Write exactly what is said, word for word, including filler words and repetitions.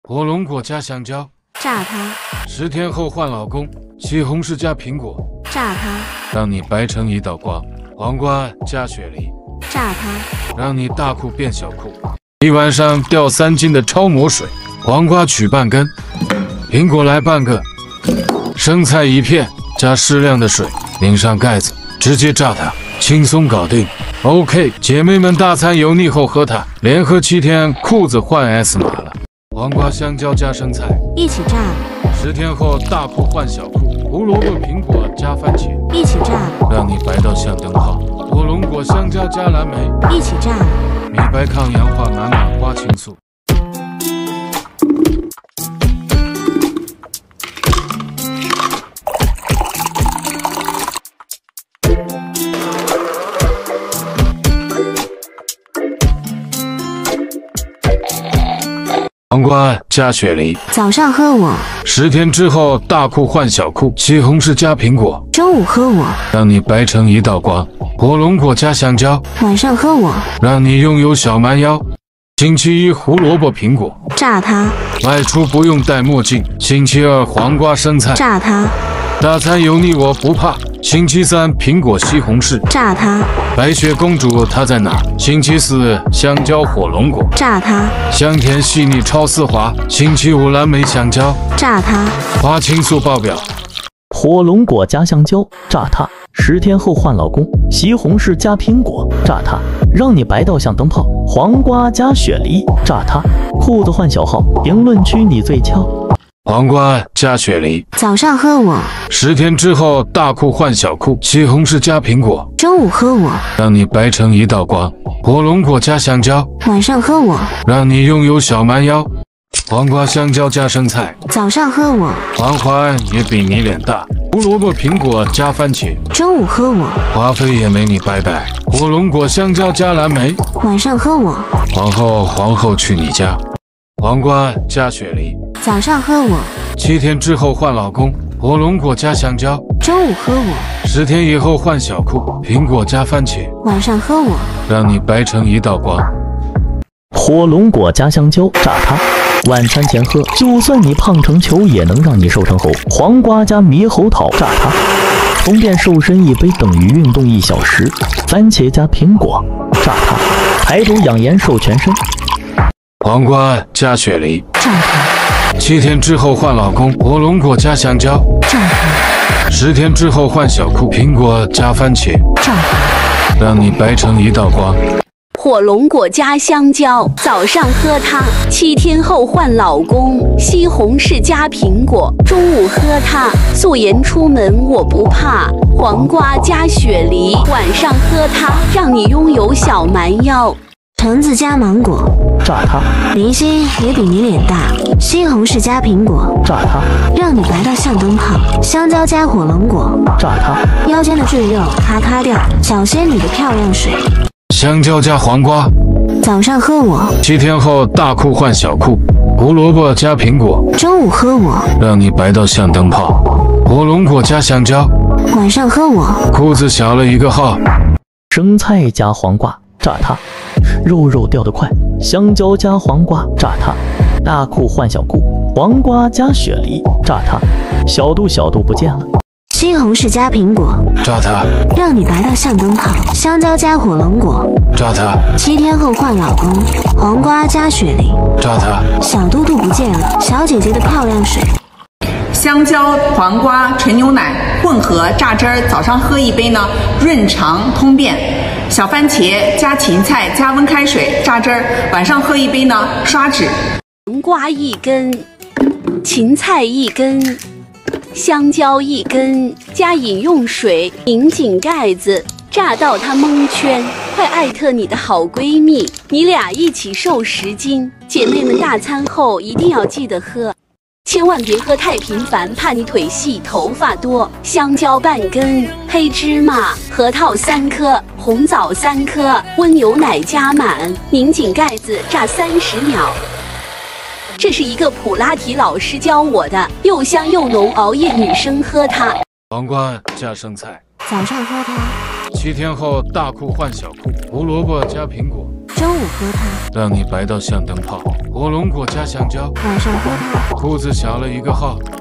火龙果加香蕉， 炸它； 十天后换老公，西红柿加苹果， 炸它； 让你白成一道光；黄瓜加雪梨， 炸它； 让你大裤变小裤。一晚上掉三斤的超模水，黄瓜取半根，苹果来半个，生菜一片，加适量的水，拧上盖子，直接炸它，轻松搞定。OK， 姐妹们，大餐油腻后喝它，连喝七天，裤子换 S 码了。黄瓜、香蕉加生菜一起炸； 十天后大裤换小裤，胡萝卜、苹果加番茄一起炸； 让你白到像灯泡。火龙果、香蕉加蓝莓一起炸； 米白抗氧化，满满花青素。黄瓜加雪梨， 早上喝我； 十天之后大裤换小裤，西红柿加苹果， 中午喝我； 让你白成一道光。火龙果加香蕉， 晚上喝我； 让你拥有小蛮腰。星期一胡萝卜苹果， 炸它； 外出不用戴墨镜。星期二黄瓜生菜， 炸它； 大餐油腻我不怕。星期三苹果西红柿， 炸它； 白雪公主她在哪？星期四香蕉火龙果， 炸它； 香甜细腻超丝滑。星期五蓝莓香蕉， 炸它； 花青素爆表。 火龙果加香蕉，炸它；十天后换老公，西红柿加苹果，炸它；让你白到像灯泡。黄瓜加雪梨，炸它；裤子换小号，评论区你最俏。 黄瓜加雪梨， 早上喝我； 十天之后大裤换小裤，西红柿加苹果， 中午喝我； 让你白成一道光。火龙果加香蕉， 晚上喝我； 让你拥有小蛮腰。黄瓜香蕉加生菜， 早上喝我； 黄花也比你脸大。胡萝卜苹果加番茄， 中午喝我； 华妃也没你白白。火龙果香蕉加蓝莓， 晚上喝我； 皇后皇后去你家。黄瓜加雪梨， 早上喝我； 七天之后换老公，火龙果加香蕉， 中午喝我； 十天以后换小裤，苹果加番茄， 晚上喝我； 让你白成一道光。 火龙果加香蕉，炸它；晚餐前喝，就算你胖成球，也能让你瘦成猴。黄瓜加猕猴桃，炸它；通便瘦身一杯等于运动一小时。番茄加苹果，炸它；排毒养颜瘦全身。 黄瓜加雪梨， 炸它； 七天之后换老公，火龙果加香蕉， 炸它； 十天之后换小裤，苹果加番茄， 炸它； 让你白成一道光。 火龙果加香蕉，早上喝它；七天后换老公，西红柿加苹果，中午喝它；素颜出门我不怕，黄瓜加雪梨，晚上喝它，让你拥有小蛮腰。 橙子加芒果， 炸它； 明星也比你脸大。西红柿加苹果， 炸它； 让你白到像灯泡。香蕉加火龙果， 炸它； 腰间的赘肉咔咔掉。小仙女的漂亮水， 香蕉加黄瓜， 早上喝我； 七天后大裤换小裤，胡萝卜加苹果， 中午喝我； 让你白到像灯泡。火龙果加香蕉， 晚上喝我； 裤子小了一个号。 生菜加黄瓜，炸它；肉肉掉得快，香蕉加黄瓜，炸它；大裤换小裤，黄瓜加雪梨，炸它；小肚小肚不见了。 西红柿加苹果， 炸它； 让你白到像灯泡。香蕉加火龙果， 炸它； 七天后换老公，黄瓜加雪梨， 炸它； 小肚肚不见了。小姐姐的漂亮水， 香蕉、黄瓜、纯牛奶混合榨汁儿，早上喝一杯呢，润肠通便。小番茄加芹菜加温开水榨汁儿，晚上喝一杯呢，刷脂。 黄瓜一根，芹菜一根，香蕉一根，加饮用水，拧紧盖子，炸到它蒙圈。快艾特你的好闺蜜，你俩一起瘦十斤。姐妹们，大餐后一定要记得喝。千万别喝太频繁，怕你腿细头发多。香蕉半根，黑芝麻、核桃三颗，红枣三颗，温牛奶加满，拧紧盖子炸三十秒。这是一个普拉提老师教我的，又香又浓，熬夜女生喝它。 黄瓜加生菜， 早上喝它； 七天后大裤换小裤，胡萝卜加苹果， 中午喝它， 让你白到像灯泡。火龙果加香蕉， 晚上喝它， 裤子小了一个号。